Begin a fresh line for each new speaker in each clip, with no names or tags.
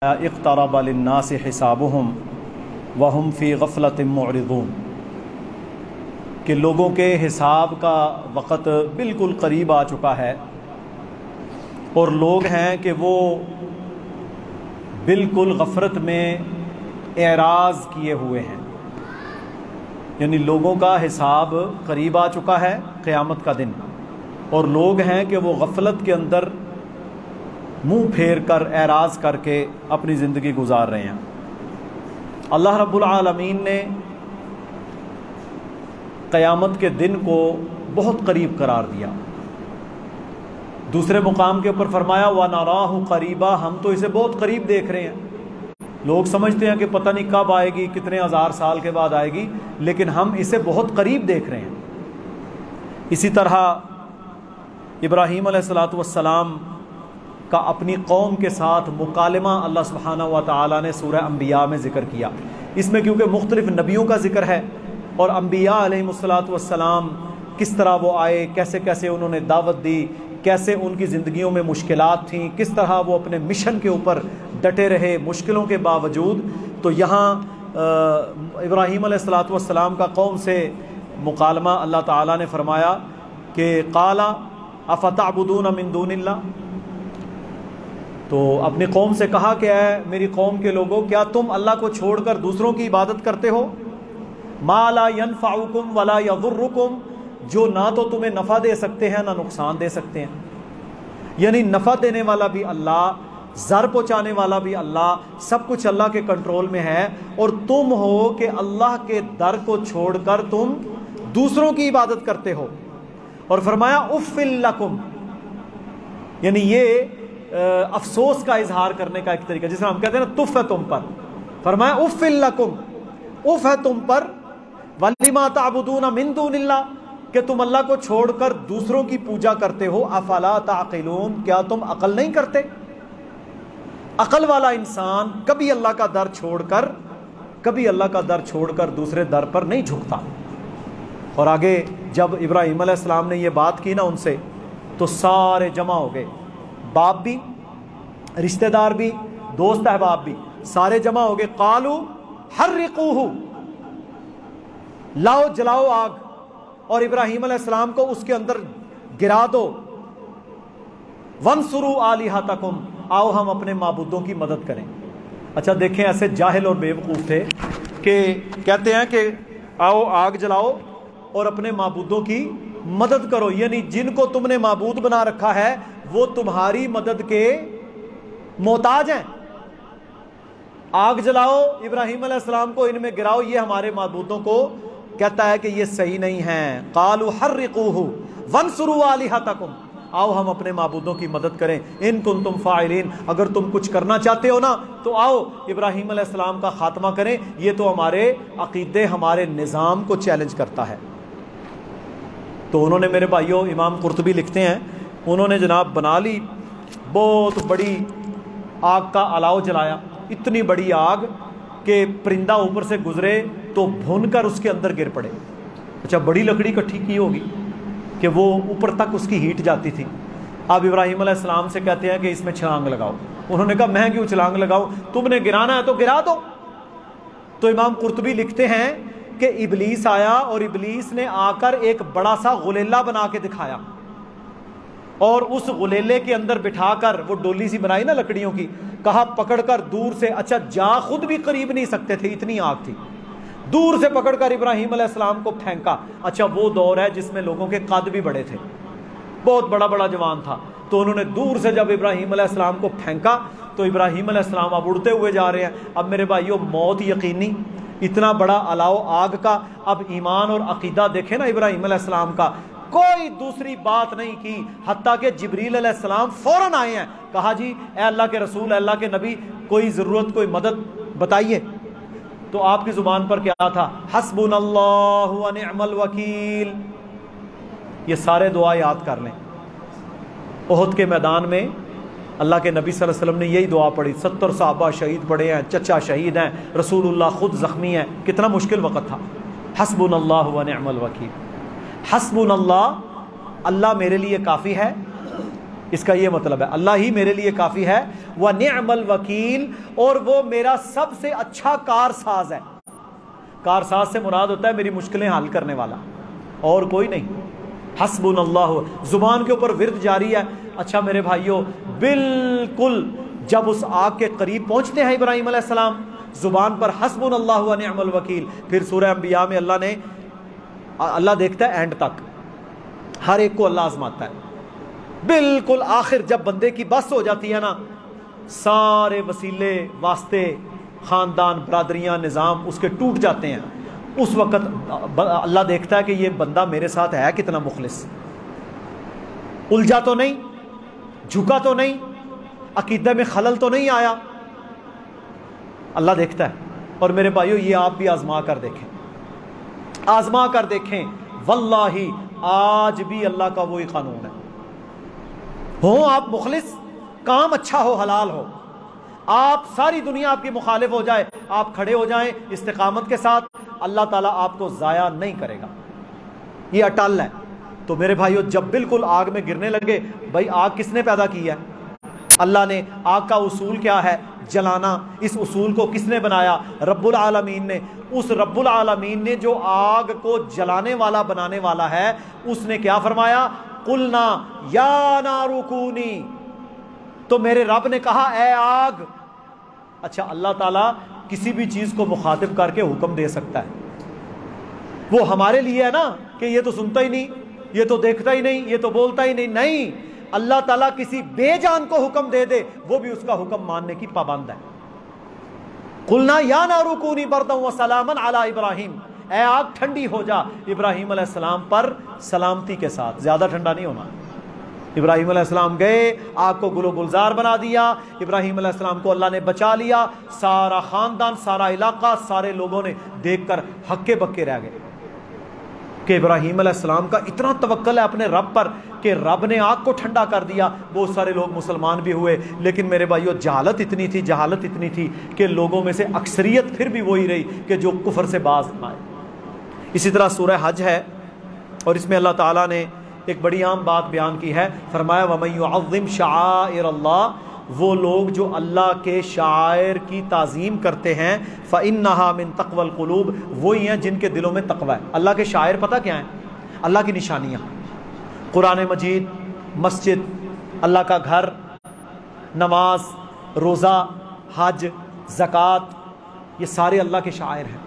اقترب للناس حسابهم وهم فی غفلۃ معرضون، کہ لوگوں کے حساب کا وقت بالکل قریب آ چکا ہے اور لوگ ہیں کہ وہ بالکل غفلت میں اعراض کیے ہوئے ہیں، یعنی لوگوں کا حساب قریب آ چکا ہے قیامت کا دن، اور لوگ ہیں کہ وہ غفلت کے اندر منہ پھیر کر اعراض کر کے اپنی زندگی گزار رہے ہیں۔ اللہ رب العالمین نے قیامت کے دن کو بہت قریب قرار دیا۔ دوسرے مقام کے اوپر فرمایا وَنَرَاهُ قَرِيبًا، ہم تو اسے بہت قریب دیکھ رہے ہیں۔ لوگ سمجھتے ہیں کہ پتہ نہیں کب آئے گی، کتنے ہزار سال کے بعد آئے گی، لیکن ہم اسے بہت قریب دیکھ رہے ہیں۔ اسی طرح ابراہیم علیہ السلام کا اپنی قوم کے ساتھ مکالمہ اللہ سبحانہ و تعالیٰ نے سورہ انبیاء میں ذکر کیا۔ اس میں کیونکہ مختلف نبیوں کا ذکر ہے اور انبیاء علیہ السلام کس طرح وہ آئے، کیسے کیسے انہوں نے دعوت دی، کیسے ان کی زندگیوں میں مشکلات تھیں، کس طرح وہ اپنے مشن کے اوپر ڈٹے رہے مشکلوں کے باوجود، تو یہاں ابراہیم علیہ السلام کا قوم سے مکالمہ اللہ تعالیٰ نے فرمایا کہ قال افتعبدون من دون اللہ، تو اپنی قوم سے کہا کہ اے میری قوم کے لوگوں، کیا تم اللہ کو چھوڑ کر دوسروں کی عبادت کرتے ہو؟ ما لا ينفعکم ولا یضرکم، جو نہ تو تمہیں نفع دے سکتے ہیں نہ نقصان دے سکتے ہیں، یعنی نفع دینے والا بھی اللہ، ضر پہنچانے والا بھی اللہ، سب کچھ اللہ کے کنٹرول میں ہے، اور تم ہو کہ اللہ کے در کو چھوڑ کر تم دوسروں کی عبادت کرتے ہو۔ اور فرمایا اف لکم، یعنی یہ افسوس کا اظہار کرنے کا ایک طریقہ، جس میں ہم کہتے ہیں نا تف ہے تم پر، فرمایا اف لکم، اف ہے تم پر، وَلِمَا تَعْبُدُونَ مِن دُونِ اللَّهِ، کہ تم اللہ کو چھوڑ کر دوسروں کی پوجا کرتے ہو، افلا تعقلون، کیا تم عقل نہیں کرتے؟ عقل والا انسان کبھی اللہ کا در چھوڑ کر دوسرے در پر نہیں جھکتا۔ اور آگے جب ابراہیم علیہ السلام نے یہ بات کی نا ان سے، تو سارے جمع ہو گئے، باپ بھی، رشتہ دار بھی، دوست احباب بھی، سارے جمع ہو گئے۔ قالوا حرقوہ، لاؤ جلاؤ آگ، اور ابراہیم علیہ السلام کو اس کے اندر گرا دو۔ وانصروا آلہتکم، آؤ ہم اپنے معبودوں کی مدد کریں۔ اچھا دیکھیں، ایسے جاہل اور بیوقوف تھے کہ کہتے ہیں کہ آؤ آگ جلاؤ اور اپنے معبودوں کی مدد کرو، یعنی جن کو تم نے معبود بنا رکھا ہے وہ تمہاری مدد کے محتاج ہیں۔ آگ جلاؤ، ابراہیم علیہ السلام کو ان میں گراؤ، یہ ہمارے معبودوں کو کہتا ہے کہ یہ صحیح نہیں ہیں۔ قالوا حرقوہ وانصروا آلہتکم، آؤ ہم اپنے معبودوں کی مدد کریں، ان کنتم فاعلین، اگر تم کچھ کرنا چاہتے ہو نا تو آؤ ابراہیم علیہ السلام کا خاتمہ کریں، یہ تو ہمارے عقیدے، ہمارے نظام کو چیلنج کرتا ہے۔ تو انہوں نے، میرے بھائیوں، امام قرطبی لکھتے ہیں، انہوں نے جناب بنا لی بہت بڑی آگ کا الاؤ جلایا، اتنی بڑی آگ کہ پرندہ اوپر سے گزرے تو بھن کر اس کے اندر گر پڑے۔ اچھا بڑی لکڑی اکٹھی کی ہوگی کہ وہ اوپر تک اس کی ہیٹ جاتی تھی۔ اب ابراہیم علیہ السلام سے کہتے ہیں کہ اس میں چھلانگ لگاؤ۔ انہوں نے کہا میں کیوں چھلانگ لگاؤں، تم نے گرانا ہے تو گرا دو۔ تو امام قرطبی لکھتے ہیں کہ ابلیس آیا اور ابلیس نے آ کر ایک بڑا سا غلیلہ بنا کے دکھایا، اور اس غلیلے کے اندر بٹھا کر، وہ ڈولی سی بنائی نا لکڑیوں کی، کہا پکڑ کر دور سے، اچھا جا خود بھی قریب نہیں سکتے تھے اتنی آگ تھی، دور سے پکڑ کر ابراہیم علیہ السلام کو پھینکا۔ اچھا وہ دور ہے جس میں لوگوں کے قد بھی بڑے تھے، بہت بڑا بڑا جوان تھا، تو انہوں نے دور سے جب ابراہیم علیہ السلام کو پھینکا تو ابراہیم علیہ السلام اب اڑتے ہوئے جا رہے ہیں۔ اب میرے بھائیوں، موت یقینی، اتنا بڑا الاؤ آگ کا۔ اب ایمان اور عقیدہ دیکھیں نا ابراہیم علیہ السلام کا، کوئی دوسری بات نہیں کی، حتیٰ کہ جبریل علیہ السلام فوراً آئے ہیں، کہا جی اے اللہ کے رسول، اے اللہ کے نبی، کوئی ضرورت، کوئی مدد بتائیے۔ تو آپ کی زبان پر کیا تھا؟ حسبنا اللہ ونعم الوکیل۔ یہ سارے دعا یاد کر لیں۔ احد کے میدان میں اللہ کے نبی صلی اللہ علیہ وسلم نے یہی دعا پڑھی، 70 صحابہ شہید پڑے ہیں، چچا شہید ہیں، رسول اللہ خود زخمی ہیں، کتنا مشکل وقت تھا۔ حسبنا اللہ ونعم الوکیل، حسبنا اللہ، اللہ میرے لیے کافی ہے، اس کا یہ مطلب ہے اللہ ہی میرے لیے کافی ہے، وَنِعْمَ الْوَكِيلُ، اور وہ میرا سب سے اچھا کارساز ہے۔ کارساز سے مراد ہوتا ہے میری مشکلیں حل کرنے والا، اور کوئی نہیں۔ حسبنا اللہ زبان کے اوپر ورد جاری ہے۔ اچھا میرے بھائیوں، بالکل جب اس آگ کے قریب پہنچتے ہیں ابراہیم علیہ السلام، زبان پر حسبنا اللہ ونعم الوکیل، پھر سورہ انبیاء میں اللہ دیکھتا ہے اینڈ تک، ہر ایک کو اللہ آزماتا ہے۔ بالکل آخر جب بندے کی بس ہو جاتی ہے نا، سارے وسیلے واسطے خاندان برادریاں نظام اس کے ٹوٹ جاتے ہیں، اس وقت اللہ دیکھتا ہے کہ یہ بندہ میرے ساتھ ہے کتنا مخلص، الجھا تو نہیں، جھکا تو نہیں، عقیدہ میں خلل تو نہیں آیا، اللہ دیکھتا ہے۔ اور میرے بھائیو یہ آپ بھی آزما کر دیکھیں، آزما کر دیکھیں، واللہ آج بھی اللہ کا وہی قانون ہے۔ ہو آپ مخلص، کام اچھا ہو، حلال ہو، آپ ساری دنیا آپ کی مخالف ہو جائے، آپ کھڑے ہو جائیں استقامت کے ساتھ، اللہ تعالیٰ آپ کو ضائع نہیں کرے گا، یہ اٹل ہے۔ تو میرے بھائیو جب بالکل آگ میں گرنے لگے، بھائی آگ کس نے پیدا کی ہے؟ اللہ نے۔ آگ کا اصول کیا ہے؟ جلانا۔ اس اصول کو کس نے بنایا؟ رب العالمین نے۔ اس رب العالمین نے جو آگ کو جلانے والا بنانے والا ہے، اس نے کیا فرمایا؟ قلنا یا نار کونی، تو میرے رب نے کہا اے آگ۔ اچھا اللہ تعالیٰ کسی بھی چیز کو مخاطب کر کے حکم دے سکتا ہے، وہ ہمارے لیے ہے نا کہ یہ تو سنتا ہی نہیں، یہ تو دیکھتا ہی نہیں، یہ تو بولتا ہی نہیں، اللہ تعالیٰ کسی بے جان کو حکم دے دے وہ بھی اس کا حکم ماننے کی پابند ہے۔ قلنا یا نار کونی بردا وسلاما علی ابراہیم، اے آگ ٹھنڈی ہو جا ابراہیم علیہ السلام پر سلامتی کے ساتھ، زیادہ ٹھنڈا نہیں ہونا۔ ابراہیم علیہ السلام گئے، آگ کو گل و گلزار بنا دیا، ابراہیم علیہ السلام کو اللہ نے بچا لیا، سارا خاندان، سارا علاقہ، سارے لوگوں نے دیکھ کر ہکے بکے رہ گئے کہ ابراہیم علیہ السلام کا اتنا توکل ہے اپنے رب پر کہ رب نے آگ کو ٹھنڈا کر دیا۔ بہت سارے لوگ مسلمان بھی ہوئے، لیکن میرے بھائیو جہالت اتنی تھی کہ لوگوں میں سے اکثریت پھر بھی وہی رہی کہ جو کفر سے باز آئے۔ اسی طرح سورہ حج ہے، اور اس میں اللہ تعالیٰ نے ایک بڑی عام بات بیان کی ہے، فرمایا وَمَن يُعَظِّمْ شَعَائِرَ اللَّهِ، وہ لوگ جو اللہ کے شعائر کی تعظیم کرتے ہیں، فَإِنَّهَا مِن تَقْوَى الْقُلُوبِ، وہی ہیں جن کے دلوں میں تقوی ہے۔ اللہ کے شعائر پتہ کیا ہیں؟ اللہ کی نشانیاں، قرآن مجید، مسجد، اللہ کا گھر، نماز، روزہ، حج، زکوٰۃ، یہ سارے اللہ کے شعائر ہیں،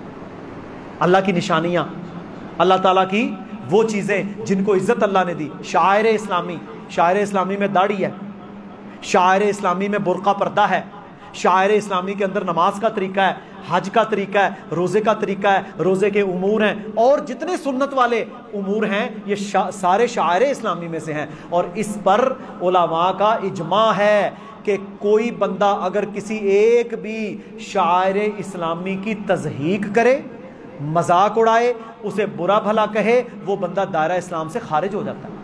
اللہ کی نشانیاں، اللہ تعالیٰ کی وہ چیزیں جن کو عزت اللہ نے دی۔ شاعر اسلامی، شاعر اسلامی میں داڑھی ہے، شاعر اسلامی میں برقع پردہ ہے، شاعر اسلامی کے اندر نماز کا طریقہ ہے، حج کا طریقہ ہے، روزے کا طریقہ ہے، روزے کے امور ہیں، اور جتنے سنت والے امور ہیں یہ سارے شاعر اسلامی میں سے ہیں۔ اور اس پر علماء کا اجماع ہے کہ کوئی بندہ اگر کسی ایک بھی شاعر اسلامی کی تضحیق کرے، مذاق اڑائے، اسے برا بھلا کہے، وہ بندہ دائرہ اسلام سے خارج ہو جاتا ہے۔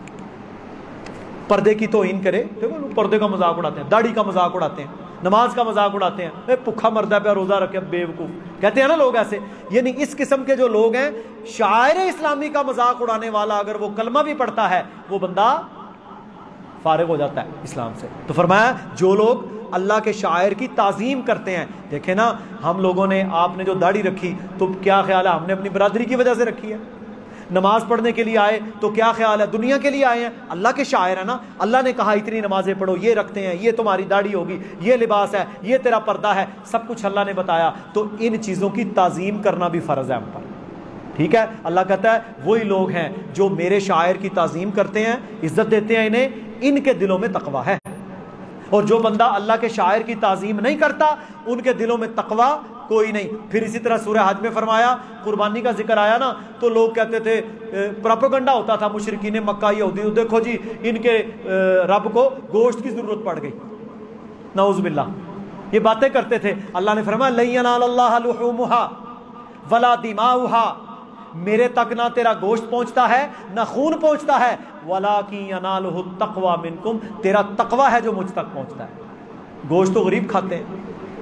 پردے کی توہین کرے، دیکھو لوگ پردے کا مذاق اڑاتے ہیں، داڑھی کا مذاق اڑاتے ہیں، نماز کا مذاق اڑاتے ہیں، اے بھوکا مردہ پہ روزہ رکھے بیوقوف کہتے ہیں نا لوگ ایسے۔ یعنی اس قسم کے جو لوگ ہیں، شاعر اسلامی کا مذاق اڑانے والا اگر وہ کلمہ بھی پڑھتا ہے، وہ بندہ فارغ ہو جاتا ہے اسلام سے۔ تو فرمایا جو لوگ اللہ کے شاعر کی تعظیم کرتے ہیں، دیکھیں نا ہم لوگوں نے، آپ نے جو داڑھی رکھی تو کیا خیال ہے؟ ہم نے اپنی برادری کی وجہ سے رکھی ہے۔ نماز پڑھنے کے لیے آئے تو کیا خیال ہے؟ دنیا کے لیے آئے ہیں، اللہ کے شاعر ہیں نا، اللہ نے کہا اتنی نمازیں پڑھو، یہ رکھتے ہیں، یہ تمہاری داڑھی ہوگی، یہ لباس ہے، یہ تیرا پردہ ہے، سب کچھ اللہ نے بتایا، تو ان چیزوں کی تعظیم کرنا بھی فرض ہے ہم پر۔ ٹھیک ہے، اللہ کہتا ہے وہی لوگ ہیں جو میرے شاعر کی تعظیم کرتے ہیں، عزت دیتے ہیں انہیں، ان کے دلوں میں تقوی ہے۔ اور جو بندہ اللہ کے شاعر کی تعظیم نہیں کرتا، ان کے دلوں میں تقوی کوئی نہیں۔ پھر اسی طرح سورہ حج میں فرمایا، قربانی کا ذکر آیا نا، تو لوگ کہتے تھے، پروپیگنڈا ہوتا تھا مشرکین مکہ یہودی، دیکھو جی ان کے رب کو گوشت کی ضرورت پڑ گئی، نعوذ باللہ، یہ باتیں کرتے تھے۔ اللہ نے فرمایا لن ینال اللہ لحومها ولا دماؤها، میرے تک نہ تیرا گوشت پہنچتا ہے نہ خون پہنچتا ہے، وَلَٰكِن يَنَالُهُ التَّقْوَىٰ مِنْكُمْ، تیرا تقوی ہے جو مجھ تک پہنچتا ہے۔ گوشت تو غریب کھاتے ہیں،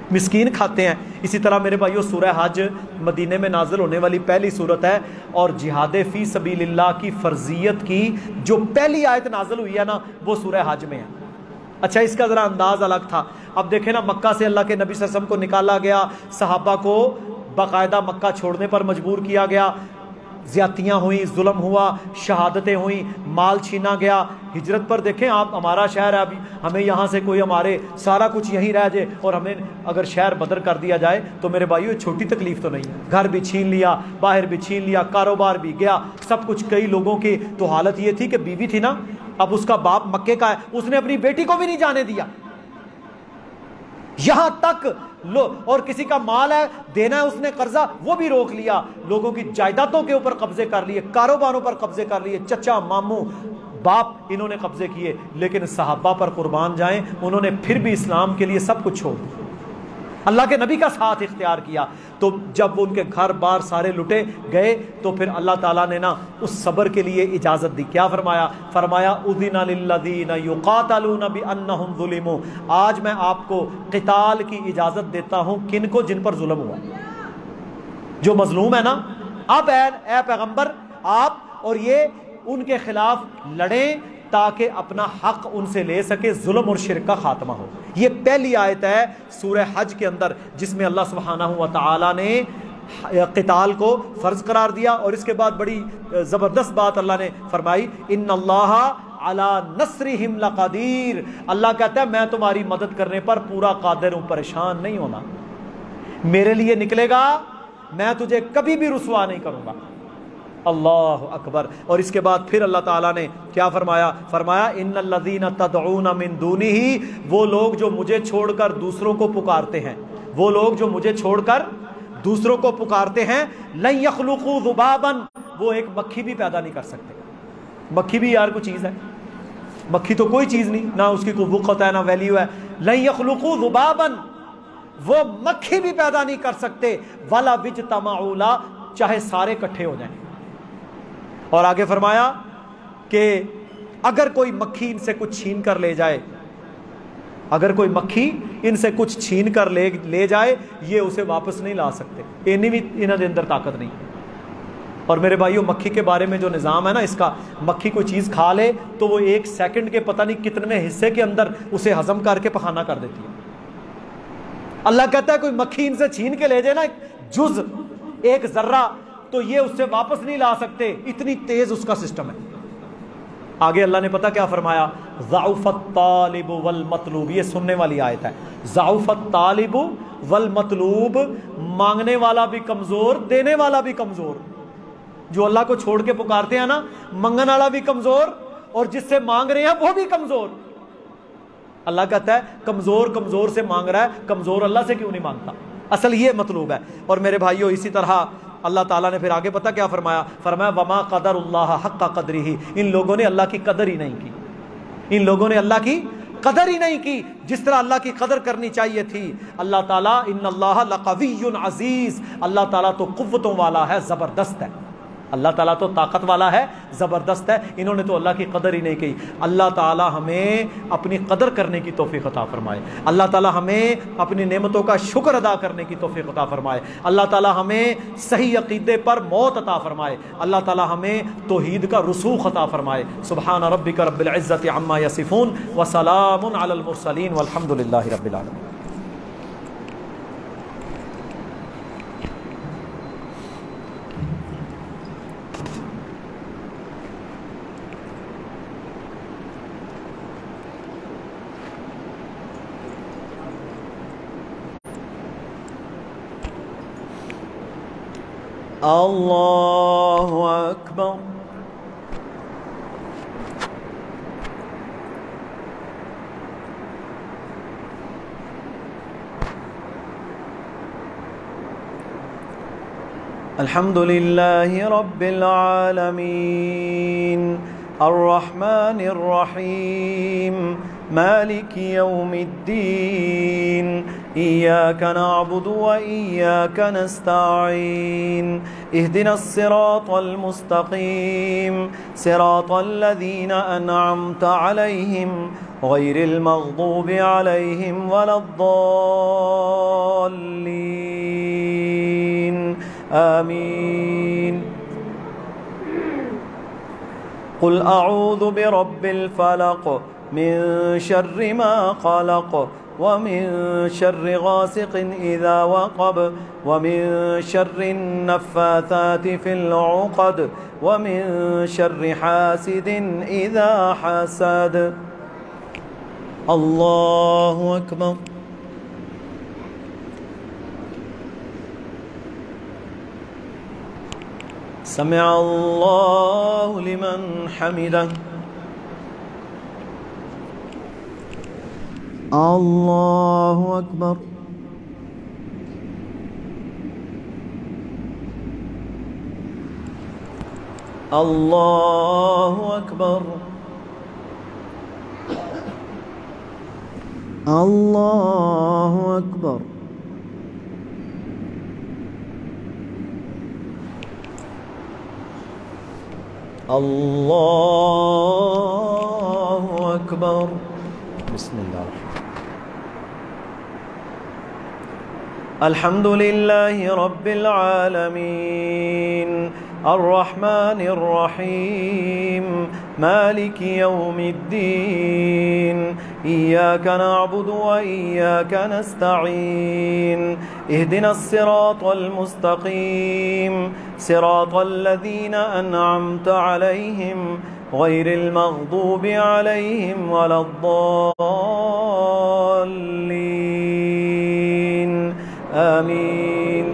مسکین کھاتے ہیں۔ اسی طرح میرے بھائیو سورہ حج مدینے میں نازل ہونے والی پہلی صورت ہے، اور جہاد فی سبیل اللہ کی فرضیت کی جو پہلی آیت نازل ہوئی ہے نا وہ سورہ حج میں ہے۔ اچھا اس کا ذرا انداز الگ تھا۔ اب دیکھیں نا، مکہ سے اللہ کے نبی صلی اللہ علیہ وسلم کو نکالا گیا، صحابہ کو باقاعدہ مکہ چھوڑنے پر مجبور کیا گیا، زیادتیاں ہوئیں، ظلم ہوا، شہادتیں ہوئیں، مال چھینا گیا۔ ہجرت پر دیکھیں آپ، ہمارا شہر ہے، ابھی ہمیں یہاں سے کوئی ہمارے سارا کچھ یہیں رہ جائے اور ہمیں اگر شہر بدر کر دیا جائے تو میرے بھائیو یہ چھوٹی تکلیف تو نہیں ہے۔ گھر بھی چھین لیا، باہر بھی چھین لیا، کاروبار بھی گیا، سب کچھ۔ کئی لوگوں کی تو حالت یہ تھی کہ بیوی تھی نا، اب اس کا باپ مکے کا ہے، اس نے اپنی بیٹی کو بھی نہیں جانے دیا، یہاں تک لو، اور کسی کا مال ہے دینا ہے، اس نے قرضہ وہ بھی روک لیا، لوگوں کی جائیدادوں کے اوپر قبضے کر لیے، کاروباروں پر قبضے کر لیے، چچا ماموں باپ انہوں نے قبضے کیے۔ لیکن صحابہ پر قربان جائیں، انہوں نے پھر بھی اسلام کے لیے سب کچھ چھوڑ دیا، اللہ کے نبی کا ساتھ اختیار کیا۔ تو جب ان کے گھر بار سارے لٹے گئے تو پھر اللہ تعالیٰ نے نا اس صبر کے لیے اجازت دی۔ کیا فرمایا؟ فرمایا اذن للذین یقاتلون بانہم ظلموا، آج میں آپ کو قتال کی اجازت دیتا ہوں، کن کو؟ جن پر ظلم ہوا، جو مظلوم ہے نا۔ اب اے پیغمبر آپ اور یہ ان کے خلاف لڑیں تاکہ اپنا حق ان سے لے سکے، ظلم اور شرک کا خاتمہ ہو۔ یہ پہلی آیت ہے سورہ حج کے اندر جس میں اللہ سبحانہ و تعالی نے قتال کو فرض قرار دیا، اور اس کے بعد بڑی زبردست بات اللہ نے فرمائی، ان اللہ علی نصرہم لقدیر، اللہ کہتا ہے میں تمہاری مدد کرنے پر پورا قادر ہوں، پریشان نہیں ہونا، میرے لیے نکلے گا، میں تجھے کبھی بھی رسوا نہیں کروں گا۔ اللہ اکبر۔ اور اس کے بعد پھر اللہ تعالیٰ نے کیا فرمایا؟ فرمایا ان الذین تدعون من دونہ، وہ لوگ جو مجھے چھوڑ کر دوسروں کو پکارتے ہیں، وہ لوگ جو مجھے چھوڑ کر دوسروں کو پکارتے ہیں، لن یخلقوا ذبابا، وہ ایک مکھی بھی پیدا نہیں کر سکتے۔ مکھی بھی یار کوئی چیز ہے؟ مکھی تو کوئی چیز نہیں، نہ اس کی کوئی وقت ہے نہ ویلیو ہے۔ لن یخلقوا ذبابا، وہ مکھی بھی پیدا نہیں کر سکتے، ولا اجتمعوا له، چاہے سارے اکٹھے ہو جائیں۔ اور آگے فرمایا کہ اگر کوئی مکھی ان سے کچھ چھین کر لے جائے، اگر کوئی مکھی ان سے کچھ چھین کر لے جائے، یہ اسے واپس نہیں لا سکتے، اینی بھی انہوں نے اندر طاقت نہیں۔ اور میرے بھائیو مکھی کے بارے میں جو نظام ہے نا اس کا، مکھی کوئی چیز کھا لے تو وہ 1 سیکنڈ کے پتہ نہیں کتنے حصے کے اندر اسے ہضم کر کے پخانہ کر دیتی ہے۔ اللہ کہتا ہے کوئی مکھی ان سے چھین کے لے جائے نا جز 1 ذرہ، تو یہ اس سے واپس نہیں لا سکتے، اتنی تیز اس کا سسٹم ہے۔ آگے اللہ نے پتہ کیا فرمایا؟ ضعف الطالب والمطلوب، یہ سننے والی آیت ہے۔ ضعف الطالب والمطلوب، مانگنے والا بھی کمزور، دینے والا بھی کمزور۔ جو اللہ کو چھوڑ کے پکارتے ہیں نا، منگن والا بھی کمزور اور جس سے مانگ رہے ہیں وہ بھی کمزور۔ اللہ کہتا ہے کمزور کمزور سے مانگ رہا ہے، کمزور اللہ سے کیوں نہیں مانگتا؟ اصل یہ مطلوب ہے۔ اور میرے بھائیو اسی طرح اللہ تعالیٰ نے پھر آگے پتہ کیا فرمایا؟ فرمایا وما قدر اللہ حق قدرہ، ان لوگوں نے اللہ کی قدر ہی نہیں کی، ان لوگوں نے اللہ کی قدر ہی نہیں کی جس طرح اللہ کی قدر کرنی چاہیے تھی۔ اللہ تعالیٰ ان اللہ لقوی عزیز، اللہ تعالیٰ تو قوتوں والا ہے، زبردست ہے، اللہ تعالیٰ تو طاقت والا ہے، زبردست ہے۔ انہوں نے تو اللہ کی قدر ہی نہیں کی۔ اللہ تعالیٰ ہمیں اپنی قدر کرنے کی توفیق عطا فرمائے، اللہ تعالیٰ ہمیں اپنی نعمتوں کا شکر ادا کرنے کی توفیق عطا فرمائے، اللہ تعالیٰ ہمیں صحیح عقیدے پر موت عطا فرمائے، اللہ تعالیٰ ہمیں توحید کا رسوخ عطا فرمائے۔ سبحان ربک رب العزت عما یصفون وسلام علی المرسلین والحمد للہ رب العالمین۔ اللہ اکبر۔ الحمد للہ رب العالمین الرحمن الرحیم مالک یوم الدین إياك نعبد وإياك نستعين اهدنا الصراط المستقيم صراط الذين أنعمت عليهم غير المغضوب عليهم ولا الضالين آمين. قل أعوذ برب الفلق من شر ما خلق ومن شر غاسق إذا وقب ومن شر النفاثات في العقد ومن شر حاسد إذا حسد. الله أكبر. سمع الله لمن حمده. الله أكبر. الله أكبر. الله أكبر. الله أكبر. بسم الله الرحمن الرحيم. الحمد لله رب العالمين الرحمن الرحيم مالك يوم الدين إياك نعبد وإياك نستعين اهدنا الصراط المستقيم صراط الذين أنعمت عليهم غير المغضوب عليهم ولا الضالين آمين.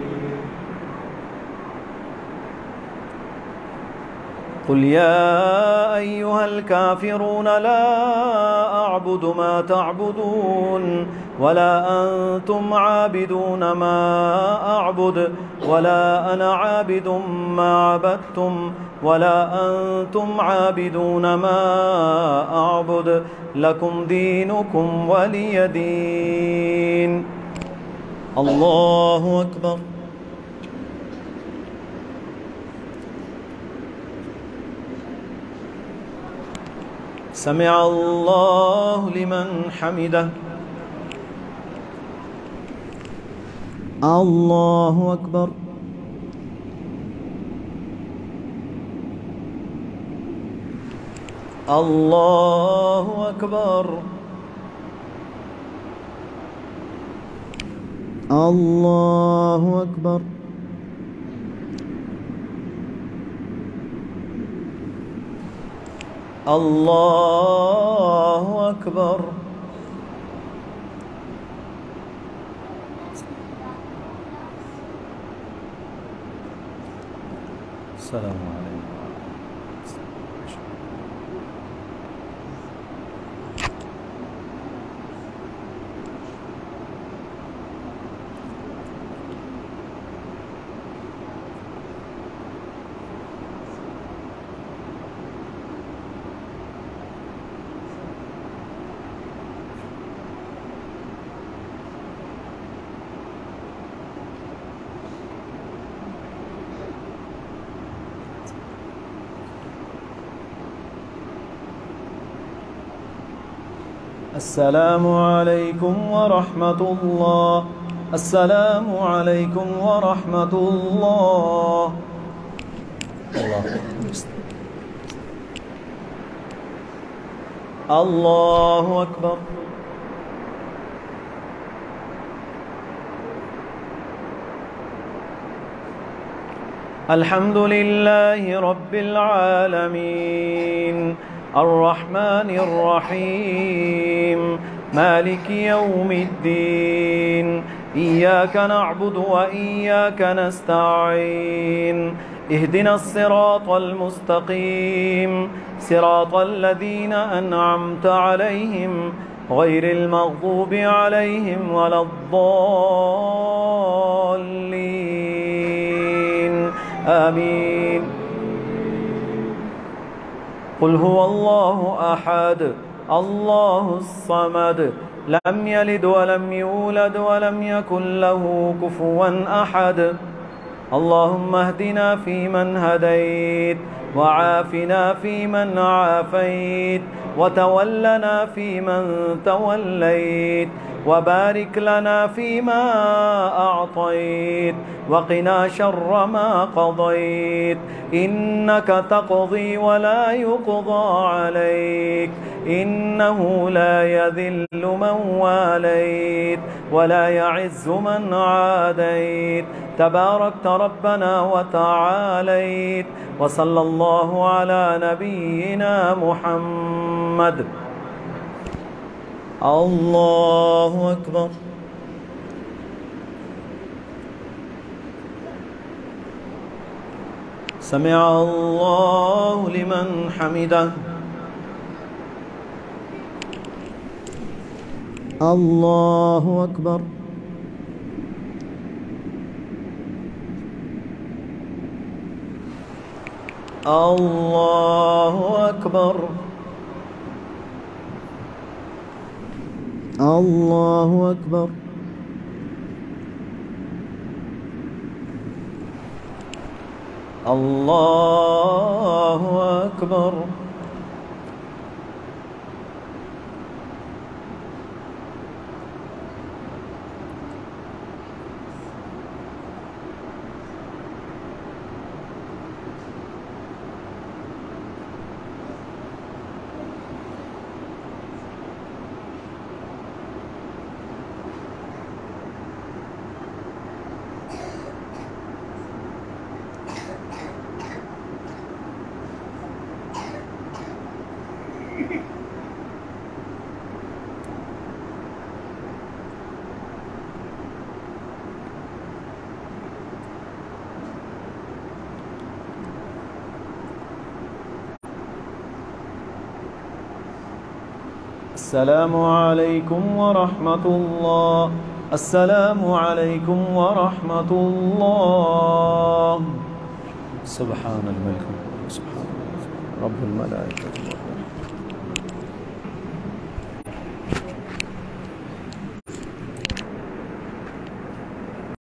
قل يا أيها الكافرون لا أعبد ما تعبدون ولا أنتم عابدون ما أعبد ولا أنا عابد ما عبدتم ولا أنتم عابدون ما أعبد لكم دينكم ولي دين. الله أكبر. سمع الله لمن حمده. الله أكبر. الله أكبر. الله أكبر. الله أكبر. السلام عليكم. السلام عليكم ورحمة الله. السلام عليكم ورحمة الله. الله أكبر. الحمد لله رب العالمين الرحمن الرحيم مالك يوم الدين إياك نعبد وإياك نستعين اهدنا الصراط المستقيم صراط الذين أنعمت عليهم غير المغضوب عليهم ولا الضالين آمين. قل هو الله أحد الله الصمد لم يلد ولم يولد ولم يكن له كفوا أحد. اللهم اهدنا فيمن هديت وعافنا فيمن عافيت وتولنا فيمن توليت وبارك لنا فيما أعطيت وقنا شر ما قضيت إنك تقضي ولا يقضى عليك إنه لا يذل من واليت ولا يعز من عاديت تباركت ربنا وتعاليت وصلى الله على نبينا محمد. الله أكبر. سمع الله لمن حمده. الله أكبر. الله أكبر. الله أكبر. الله أكبر. السلام عليكم ورحمة الله. السلام عليكم ورحمة الله. سبحان الملك سبحان رب الملائكة.